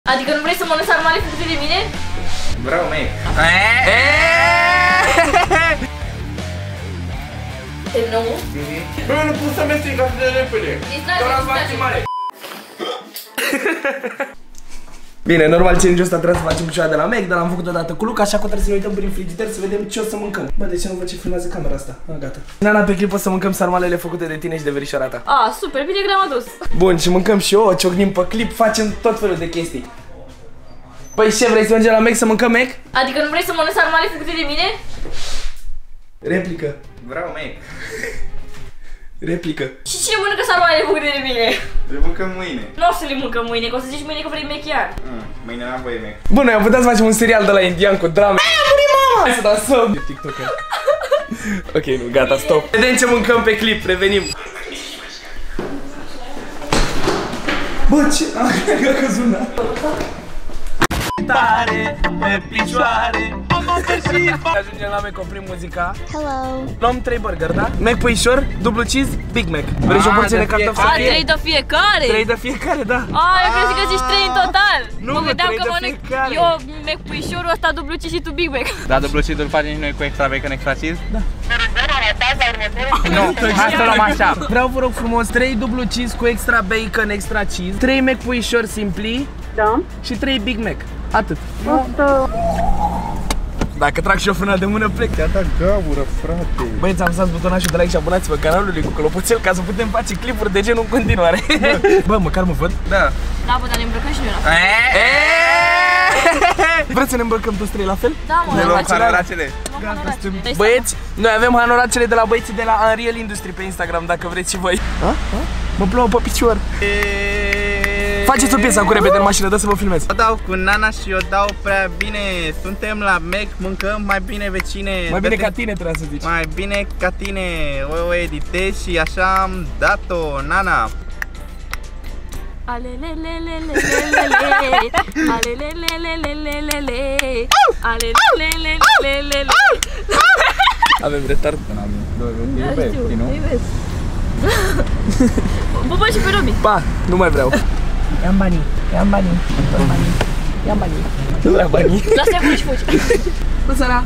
Adică nu vrei să mănânci sarmale făcute de mine? Vreau, mec. Terminăm? Bă, nu pot să mestec atât de repede. Doar am faci mare. Bine, normal challenge-ul ăsta trebuie să facem picioara de la Mac, dar l-am făcut odată cu Luca, așa că trebuie să ne uităm prin frigider să vedem ce o să mâncăm. Bă, de ce nu văd ce filmează camera asta? Gata. Nana, pe clip o să mâncăm sarmalele făcute de tine și de verișoara ta. Super, bine că le-am adus. Bun, și mâncăm și eu, ciocnim pe clip, facem tot felul de chestii. Păi ce, vrei să mergem la Mac să mâncăm Mac? Adică nu vrei să mănânci sarmale făcute de mine? Replică. Vreau, Mac. Replică. Și cine mănâncă sarmalele făcute de mine? Le mâncăm mâine. Nu o să le mâncăm mâine, că o să zici mâine că vrei Mac iar. Mâine n-am voie, Mac. Bun, noi am putea să facem un serial de la indian cu drame. A murit mama! Hai să dansăm. TikToker. Ok, nu, gata, stop. Vedem ce mâncăm pe clip, revenim. Bă, ce? A căzut una. Tare, pe picioare. Ajungem la Mac, oprim muzica. Hello. Luăm 3 burger, da? Mac puișor, dublu cheese, Big Mac. Vrei și o porție de cartofi să fie? 3 de fiecare? 3 de fiecare, da. Eu crezi că zici 3 în total. Nu, mă gândeam 3 că de mănânc fiecare. eu Mac puișorul ăsta dublu cheese și tu Big Mac. Da, dublu cheese-ul facem și noi cu extra bacon, extra cheese? Da. Nu, hai să luăm așa. Vreau, vă rog frumos, 3 dublu cheese cu extra bacon, extra cheese, 3 Mac puișor simpli. Da. Și 3 Big Mac. Atât. Dacă trag și o frână de mână, plec. Te-a dat gaură, frate. Băieți, am apăsați butonul de like și abonați-vă canalului cu clopoțel ca să putem face clipuri de genul în continuare. Bă, măcar mă văd? Da. Da, bă, dar ne îmbrăcăm și noi la fel. Vreți să ne îmbrăcăm toți 3 la fel? Da, mă. Ne luăm hanoracele. Băieți, noi avem hanoracele de la băieții de la Unreal Industry pe Instagram, dacă vreți și voi. Mă plouă pe picior. Faceți o piesă cu repede în mașină, dă să vă filmez. O dau cu Nana și o dau prea bine. Suntem la Mac, mâncăm mai bine, vecine. Mai bine ca tine, trebuie să zici. Mai bine ca tine. O editez și așa am dat-o, Nana. Avem retard. Bă, și pe Robi. Pa, nu mai vreau. Ia-mi banii, ia-mi banii, ia-mi banii. Nu vreau banii. Lasă-i fugi. Bună seara.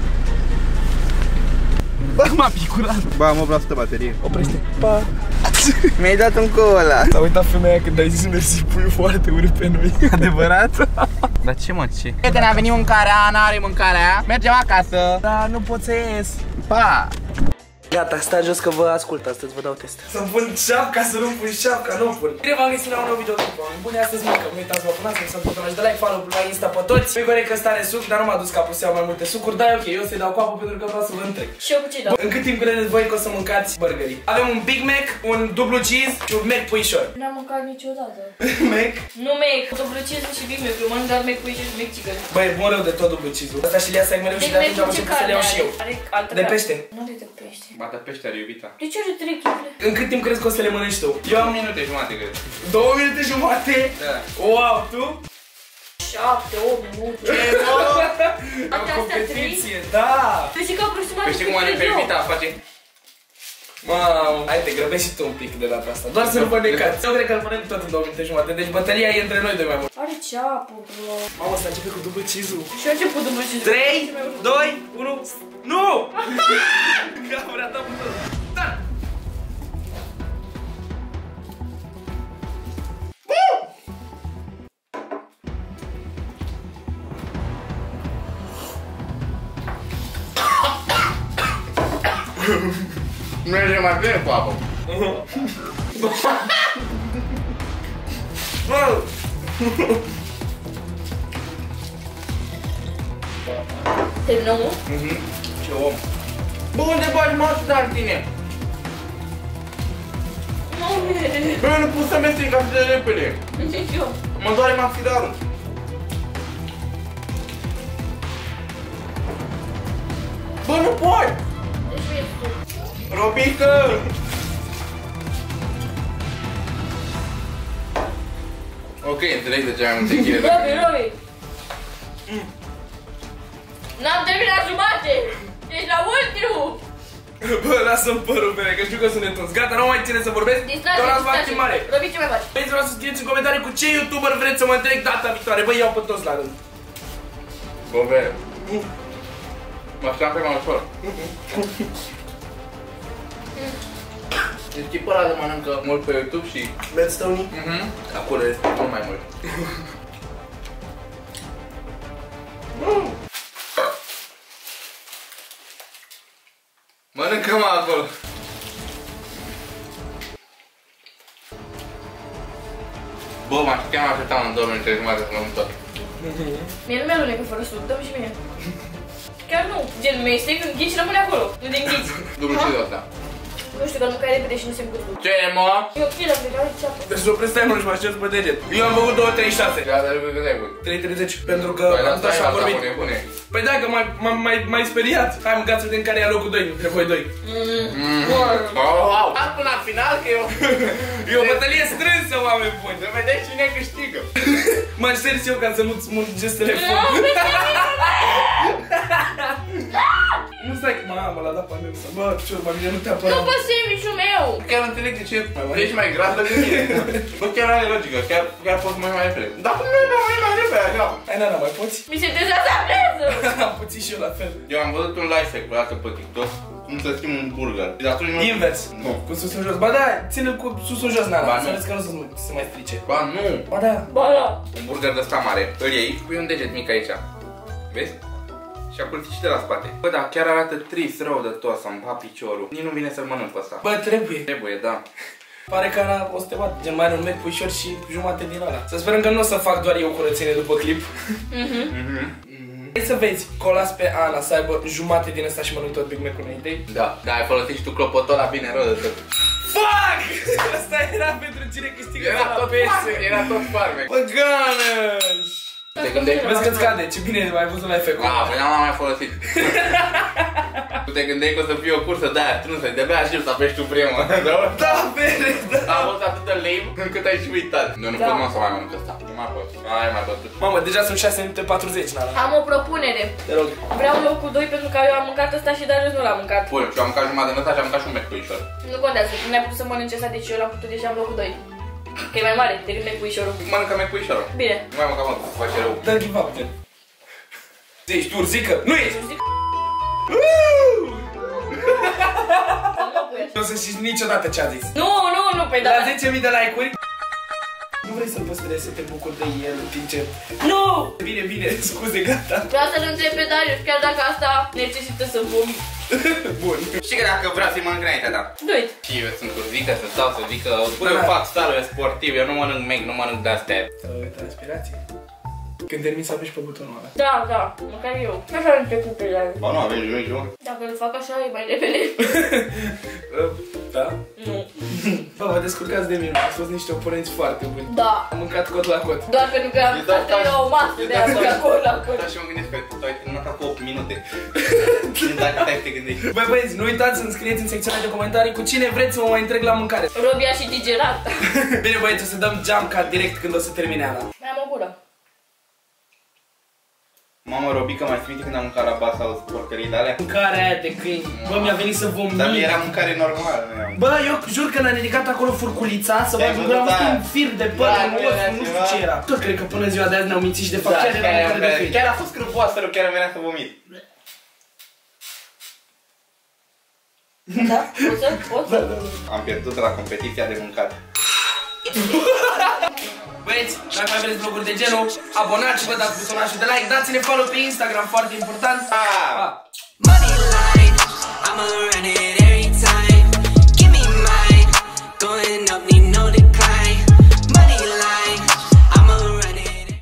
Bă, m-a picurat. Bă, am 8% baterie. Oprește. Pa. Mi-ai dat un cola. S-a uitat femeia când ai zis mersi, puiul foarte urât pe noi. Adevărat? Dar ce mă, ce? Că ne-a venit mâncarea, n-are mâncarea. Mergem acasă. Da, nu pot să ies. Pa. Gata, stai jos că vă ascult, astăzi vă dau test. Să-mi pun șapca, să nu pun șapca, nu pun. Bine v-am găsit la un nou video, oameni buni, astăzi mâncăm. Nu uitați, vă abonați, să butonul de like, follow la Insta pe toți. Nu-i corect că stare suc, dar nu m-a dus capul să iau mai multe sucuri, dar e ok, eu să-i dau cu apă pentru că vreau să vă întreg. Și eu cu ce dau? În cât timp credeți voi că o să mâncați burgerii? Avem un Big Mac, un dublu cheese și un Mac puișor. N-am mâncat niciodată. Mac? Nu Mac, dublu cheese și Big Mac, eu mănânc doar Mac puișor și Mac chicken. Băi, bun rău de tot dublu cheese-ul. Asta și le-ia mereu și de atunci am început să le iau și eu. De pește. Nu de pește. Bată peșteri, iubita. De ce are 3 kg? În cât timp crezi că o să le mănânci tu? Eu am 2 minute jumate, cred. 2 minute jumate? Da. Wow, tu? 7, 8 minute. O competiție, da! Deci că aproximativ. Păi știi cum are pe iubita, face? Mamă, hai te grăbești și tu un pic de data asta. Doar să nu vă necați. Eu cred că îl mănânc tot în 2 minute jumate. Deci bătălia e între noi doi mai mult. Are ceapă, bro. Mamă, ăsta începe cu dublu cheese-ul. Și eu început dublu cheese. 3, 2, 1. Nu! Că am ratat butonul. Da! Merge mai bine cu apă. Terminăm? Ce om. Bă, unde bagi mașul de tine? Bă, nu pot să mestec atât de repede. Nici eu. Mă doare maxilarul. Bă, nu poți! Deci vezi tu. Robică! Ok, înțeleg de ce ai multe chile de Robi. N-am terminat jumate. Ești la ultimul. Bă, lasă-mi părul, bine, că știu că sunt netuns. Gata, nu mai ține să vorbesc. Doar las fac mare. Robi, ce mai faci? Băi, vreau să scrieți în comentarii cu ce YouTuber vreți să mă întrec data viitoare. Băi, iau pe toți la rând. Bă, bine. Mă așteam pe mai ușor. Deci tipul ăla de mănâncă mult pe YouTube și... Bedstone? Acolo este mult mai mult. Mănâncă-mă acolo. Bă, chiar mă așteptam în 2 minute jumătate să mănânc tot. Mie nu mi-alunecă fără sud, dă-mi și mie. Chiar nu, gen, mestec, înghici și rămâne acolo, nu te înghiți. Dublu și de asta. Nu știu, că nu cai repede și nu se încurcă. Ce e, mă? E ok, dar pe care ce-a fost? Deci să prestai mult și mă aștept pe deget. Eu am făcut 2.36. Gata, lucru că te-ai făcut. 3.30, pentru că am stat și am vorbit. Păi da, că m-ai speriat. Hai, mâncați să vedem care e locul 2, între voi 2. Am până la final că eu... E o bătălie strânsă, oameni buni. Să vedem cine câștigă. Mă aștept eu ca să nu-ți murgesc telefonul. Nu stai, mamă, l-a dat pe meu să... Bă, ciorba, mine nu te apăra. Nu pe sandwich-ul meu! Chiar nu înțeleg de ce ești mai gras decât mine. Bă, chiar are logică, chiar poți mai repede. Dar cum nu e mai repede așa? Hai, Nana, mai poți? Mi se dezasablează! Am puțin și eu la fel. Eu am văzut un live hack vreodată pe TikTok cum să schimbi un burger. Invers. Nu. Cu susul jos. Ba da, ține-l cu susul jos, Nana. Ba Să nu. vezi că nu se mai strice. Ba nu. Ba da. Ba da. Un burger de ăsta mare, îl iei, pui un deget mic aici. Vezi? Și aculti și de la spate. Bă, dar chiar arată trist, rău de tot, să-mi pa piciorul. Nici nu vine să-l mănânc pe ăsta. Bă, trebuie. Trebuie, da. Pare că Ana o să te bată. Gen, mai are un mec puișor și jumate din ăla. Să sperăm că nu o să fac doar eu curățenie după clip. Hai să vezi, că o las pe Ana să aibă jumate din ăsta și mănânc tot Big Mac-ul înainte. Da, da, ai folosit și tu clopotul ăla bine rău de tot. Fuck! Asta era pentru cine câștigă Era tot farmec, era tot farmec. Bă, Ganeș! Te gândești? Vezi că-ți cade, ce bine mai văzut la efectul. Păi n-am mai folosit. Tu te gândeai că o să fie o cursă de-aia strânsă, de-abia aștept să apeși tu prima. Da, bere, da. A fost atât de lame încât ai și uitat. Eu nu pot să mai mănânc ăsta. Nu mai pot. Ai mai bătut. Mamă, deja sunt 6 minute 40, Nana. Am o propunere. Te rog. Vreau locul 2 pentru că eu am mâncat ăsta și Darius nu l-a mâncat. Bun, și eu am mâncat jumătate din ăsta și am mâncat și un mec puișor. Nu contează, tu n-ai putut să mănânci ăsta, deci eu l-am putut, deci am locul 2. Că e mai mare decât mecuișorul. Mănâncă mec puișorul. Bine. Nu mai mânca, mă, să face rău. Dă-l give up, gen. Zici, tu zică, nu ești! Nu o să știți niciodată ce a zis. Nu, pe da. La 10.000 de like-uri. Nu vrei să-l păstrezi, să te bucuri de el în timp ce... Nu! Bine, scuze, gata. Vreau să-l întreb pe Darius, chiar dacă asta necesită să vomit. Bun. Știi că dacă vreau să-i mănânc înainte, da. Du-it. Și eu sunt urzică, să stau să zic că eu fac stare sportiv, eu nu mănânc mec, nu mănânc de-astea. Transpirație. Când termin să apeși pe butonul ăla. Da, măcar eu. Așa am început pe el. Ba nu, avem jumătate. Dacă îl fac așa, e mai repede. Da? Nu. Bă, vă descurcați de mine, ați fost niște oponenți foarte buni. Da. Am mâncat cot la cot. Doar pentru că am stat la o masă de asta acolo la cot. Da, și mă gândesc că tu ai terminat cu 8 minute. Dacă stai te gândești. Băi băieți, nu uitați să-mi scrieți în secțiunea de comentarii cu cine vreți să mă mai întreg la mâncare. Robia și digerat. Bine băieți, o să dăm jump cut direct când o să termine Ana. Mai am o gură. Mamă, Robica, mai ții minte când am mâncat la basa au porcării de alea? Mâncarea aia de câini. Bă, mi-a venit să vomit. Dar era mâncare normală. Bă, eu jur că l-a ridicat acolo furculița să văd că am un fir de păr, nu știu ce era. Tot cred că până ziua de azi ne-au mințit și de fapt chiar era mâncare de câini. Chiar a fost crâpoasă, rău, chiar îmi venea să vomit. Da? Poți? Am pierdut la competiția de mâncat. Băieți, dacă mai vreți vloguri de genul, abonați-vă, dați butonajul de like, dați-ne follow pe Instagram, foarte important. Pa! Money line, I'ma run it